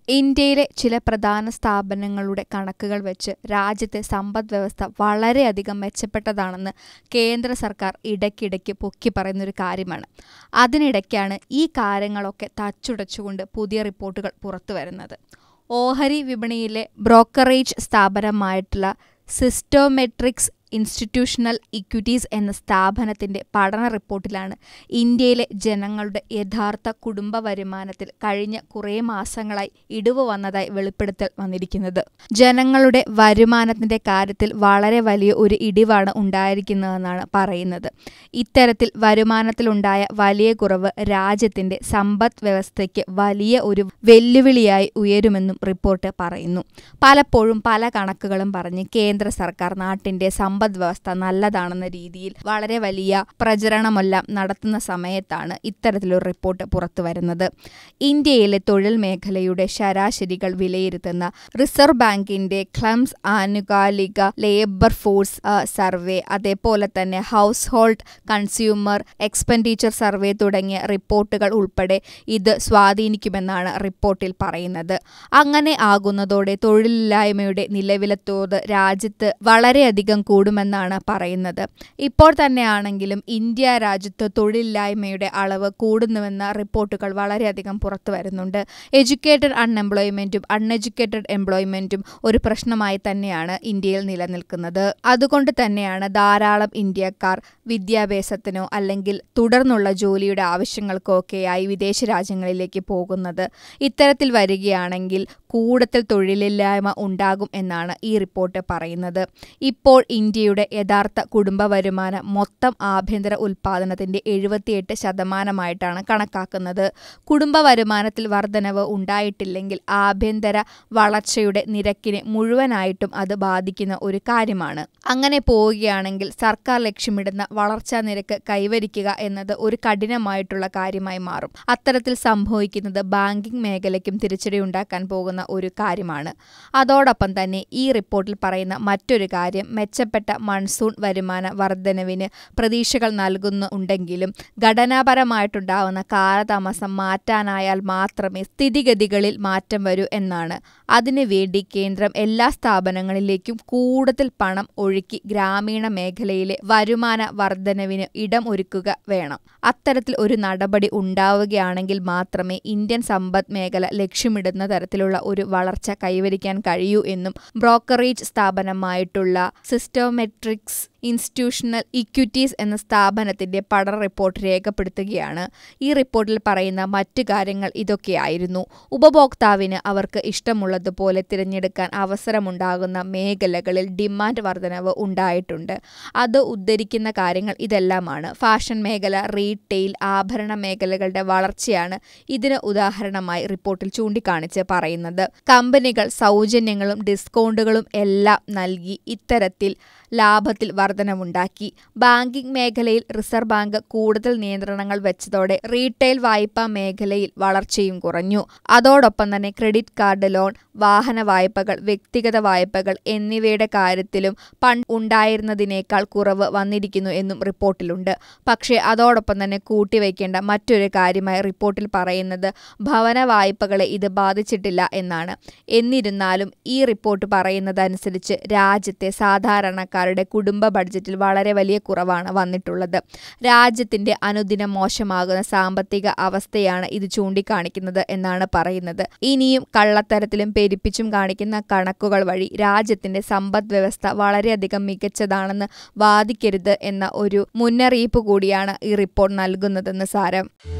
ഇന്ത്യയിലെ ചില പ്രധാന സ്ഥാപനങ്ങളുടെ കണക്കുകൾ വെച്ച് രാജ്യത്തെ സമ്പദ്വ്യവസ്ഥ വളരെയധികം മെച്ചപ്പെട്ടതാണെന്ന് കേന്ദ്ര സർക്കാർ ഇടയ്ക്കിടയ്ക്ക് പൊക്കി പറയുന്നൊരു കാര്യമാണ്. അതിനിടയ്ക്കാണ് ഈ കാര്യങ്ങളൊക്കെ തച്ചുടച്ചുകൊണ്ട് പുതിയ റിപ്പോർട്ടുകൾ പുറത്തുവരുന്നത്. ഓഹരി വിപണിയിലെ ബ്രോക്കറേജ് സ്ഥാപനമായിട്ടുള്ള സിസ്റ്റോമെട്രിക്സ് ഇൻസ്റ്റിറ്റ്യൂഷണൽ ഇക്വിറ്റീസ് എന്ന സ്ഥാപനത്തിന്റെ പഠന റിപ്പോർട്ടിലാണ് ഇന്ത്യയിലെ ജനങ്ങളുടെ യഥാർത്ഥ കുടുംബ വരുമാനത്തിൽ കഴിഞ്ഞ കുറേ മാസങ്ങളായി ഇടിവ് വന്നതായി വെളിപ്പെടുത്തൽ വന്നിരിക്കുന്നത്. ജനങ്ങളുടെ വരുമാനത്തിന്റെ കാര്യത്തിൽ വളരെ വലിയ ഒരു ഇടിവാണ് ഉണ്ടായിരിക്കുന്നതെന്നാണ് പറയുന്നത്. ഇത്തരത്തിൽ വരുമാനത്തിലുണ്ടായ വലിയ കുറവ് രാജ്യത്തിന്റെ സമ്പദ് വ്യവസ്ഥയ്ക്ക് വലിയ ഒരു വെല്ലുവിളിയായി ഉയരുമെന്നും റിപ്പോർട്ട് പറയുന്നു. പലപ്പോഴും പല കണക്കുകളും പറഞ്ഞ് കേന്ദ്ര സർക്കാർ നാട്ടിന്റെ സമ്പദ് വ്യവസ്ഥ നല്ലതാണെന്ന രീതിയിൽ വളരെ വലിയ പ്രചരണമെല്ലാം നടത്തുന്ന സമയത്താണ് ഇത്തരത്തിലൊരു റിപ്പോർട്ട് പുറത്തുവരുന്നത്. ഇന്ത്യയിലെ തൊഴിൽ മേഖലയുടെ ശരാശരികൾ വിലയിരുത്തുന്ന റിസർവ് ബാങ്കിന്റെ ക്ലംസ് ആനുകാലിക ലേബർ ഫോഴ്സ് സർവേ, അതേപോലെ തന്നെ household consumer expenditure survey തുടങ്ങിയ റിപ്പോർട്ടുകൾ ഉൾപ്പെടെ ഇത് സ്വാധീനിക്കുമെന്നാണ് റിപ്പോർട്ടിൽ പറയുന്നത്. അങ്ങനെ ആകുന്നതോടെ തൊഴിലില്ലായ്മയുടെ നിലവിലെ തോത് രാജ്യത്ത് വളരെയധികം കൂടുമെന്നാണ് പറയുന്നത്. ഇപ്പോൾ തന്നെയാണെങ്കിലും ഇന്ത്യ രാജ്യത്ത് തൊഴിലില്ലായ്മയുടെ അളവ് കൂടുന്നുവെന്ന റിപ്പോർട്ടുകൾ വളരെയധികം പുറത്തു വരുന്നുണ്ട്. എഡ്യൂക്കേറ്റഡ് അൺഎംപ്ലോയ്മെന്റും അൺഎഡ്യൂക്കേറ്റഡ് എംപ്ലോയ്മെന്റും ഒരു പ്രശ്നമായി തന്നെയാണ് ഇന്ത്യയിൽ നിലനിൽക്കുന്നത്. അതുകൊണ്ട് തന്നെയാണ് ധാരാളം ഇന്ത്യക്കാർ വിദ്യാഭ്യാസത്തിനോ അല്ലെങ്കിൽ തുടർന്നുള്ള ജോലിയുടെ ആവശ്യങ്ങൾക്കോ ഒക്കെയായി വിദേശ രാജ്യങ്ങളിലേക്ക് പോകുന്നത്. ഇത്തരത്തിൽ വരികയാണെങ്കിൽ കൂടുതൽ തൊഴിലില്ലായ്മ ഉണ്ടാകും എന്നാണ് ഈ റിപ്പോർട്ട് പറയുന്നത്. ഇപ്പോൾ ഇന്ത്യയുടെ യഥാർത്ഥ കുടുംബ വരുമാനം മൊത്തം ആഭ്യന്തര ഉൽപ്പാദനത്തിന്റെ 78% കണക്കാക്കുന്നത്. കുടുംബ വരുമാനത്തിൽ വർധനവ് ഉണ്ടായിട്ടില്ലെങ്കിൽ ആഭ്യന്തര വളർച്ചയുടെ നിരക്കിനെ മുഴുവനായിട്ടും അത് ബാധിക്കുന്ന ഒരു കാര്യമാണ്. അങ്ങനെ പോവുകയാണെങ്കിൽ സർക്കാർ ലക്ഷ്യമിടുന്ന വളർച്ചാ നിരക്ക് കൈവരിക്കുക എന്നത് ഒരു കഠിനമായിട്ടുള്ള കാര്യമായി മാറും. അത്തരത്തിൽ സംഭവിക്കുന്നത് ബാങ്കിംഗ് മേഖലയ്ക്കും തിരിച്ചടി ഉണ്ടാക്കാൻ പോകുന്ന ഒരു കാര്യമാണ്. അതോടൊപ്പം തന്നെ ഈ റിപ്പോർട്ടിൽ പറയുന്ന മറ്റൊരു കാര്യം മെച്ചപ്പെട്ട മൺസൂൺ വരുമാന വർധനവിന് പ്രതീക്ഷകൾ നൽകുന്നുണ്ടെങ്കിലും ഘടനാപരമായിട്ടുണ്ടാവുന്ന കാലതാമസം മാറ്റാനായാൽ മാത്രമേ സ്ഥിതിഗതികളിൽ മാറ്റം വരൂ എന്നാണ്. അതിനുവേണ്ടി കേന്ദ്രം എല്ലാ സ്ഥാപനങ്ങളിലേക്കും കൂടുതൽ പണം ഒഴുക്കി ഗ്രാമീണ മേഖലയിലെ വരുമാന വർധനവിന് ഇടം ഒരുക്കുക വേണം. അത്തരത്തിൽ ഒരു നടപടി ഉണ്ടാവുകയാണെങ്കിൽ മാത്രമേ ഇന്ത്യൻ സമ്പദ് മേഖല ലക്ഷ്യമിടുന്ന തരത്തിലുള്ള ഒരു വളർച്ച കൈവരിക്കാൻ കഴിയൂ എന്നും ബ്രോക്കറേജ് സ്ഥാപനമായിട്ടുള്ള സിസ്റ്റോമെട്രിക്സ് ഇൻസ്റ്റിറ്റ്യൂഷണൽ ഇക്വിറ്റീസ് എന്ന സ്ഥാപനത്തിന്റെ പഠന റിപ്പോർട്ട് രേഖപ്പെടുത്തുകയാണ്. ഈ റിപ്പോർട്ടിൽ പറയുന്ന മറ്റു കാര്യങ്ങൾ ഇതൊക്കെയായിരുന്നു. ഉപഭോക്താവിന് അവർക്ക് ഇഷ്ടമുള്ളതുപോലെ തിരഞ്ഞെടുക്കാൻ അവസരമുണ്ടാകുന്ന മേഖലകളിൽ ഡിമാൻഡ് വർധനവ് ഉണ്ടായിട്ടുണ്ട്. അത് ഉദ്ധരിക്കുന്ന കാര്യങ്ങൾ ഇതെല്ലാമാണ്. ഫാഷൻ മേഖല, റീറ്റെയിൽ, ആഭരണ മേഖലകളുടെ വളർച്ചയാണ് ഇതിന് ഉദാഹരണമായി റിപ്പോർട്ടിൽ ചൂണ്ടിക്കാണിച്ച് പറയുന്നത്. കമ്പനികൾ സൗജന്യങ്ങളും ഡിസ്കൗണ്ടുകളും എല്ലാം നൽകി ഇത്തരത്തിൽ ലാഭത്തിൽ വർധനവുണ്ടാക്കി. ബാങ്കിംഗ് മേഖലയിൽ റിസർവ് ബാങ്ക് കൂടുതൽ നിയന്ത്രണങ്ങൾ വെച്ചതോടെ റീറ്റെയിൽ വായ്പാ മേഖലയിൽ വളർച്ചയും കുറഞ്ഞു. അതോടൊപ്പം തന്നെ ക്രെഡിറ്റ് കാർഡ് ലോൺ, വാഹന വായ്പകൾ, വ്യക്തിഗത വായ്പകൾ എന്നിവയുടെ കാര്യത്തിലും പണ്ട് ഉണ്ടായിരുന്നതിനേക്കാൾ കുറവ് വന്നിരിക്കുന്നു എന്നും റിപ്പോർട്ടിലുണ്ട്. പക്ഷേ അതോടൊപ്പം തന്നെ കൂട്ടിവയ്ക്കേണ്ട മറ്റൊരു കാര്യമായി റിപ്പോർട്ടിൽ പറയുന്നത് ഭവന വായ്പകളെ ഇത് ബാധിച്ചിട്ടില്ല എന്നാണ്. എന്നിരുന്നാലും ഈ റിപ്പോർട്ട് പറയുന്നതനുസരിച്ച് രാജ്യത്തെ സാധാരണക്കാരുടെ കുടുംബ ബഡ്ജറ്റിൽ വളരെ വലിയ കുറവാണ് വന്നിട്ടുള്ളത്. രാജ്യത്തിന്റെ അനുദിനം മോശമാകുന്ന സാമ്പത്തിക അവസ്ഥയാണ് ഇത് ചൂണ്ടിക്കാണിക്കുന്നത് എന്നാണ് പറയുന്നത്. ഇനിയും കള്ളത്തരത്തിലും പെരുപ്പിച്ചും കാണിക്കുന്ന കണക്കുകൾ വഴി രാജ്യത്തിന്റെ സമ്പദ് വ്യവസ്ഥ വളരെയധികം മികച്ചതാണെന്ന് വാദിക്കരുത് എന്ന ഒരു മുന്നറിയിപ്പ് കൂടിയാണ് ഈ റിപ്പോർട്ട് നൽകുന്നതെന്ന് സാരം.